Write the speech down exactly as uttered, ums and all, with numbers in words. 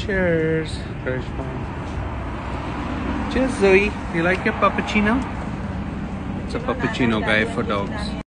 Cheers. Cheers, Cheers, Zoe. You like your puppuccino? It's a puppuccino guy for dogs.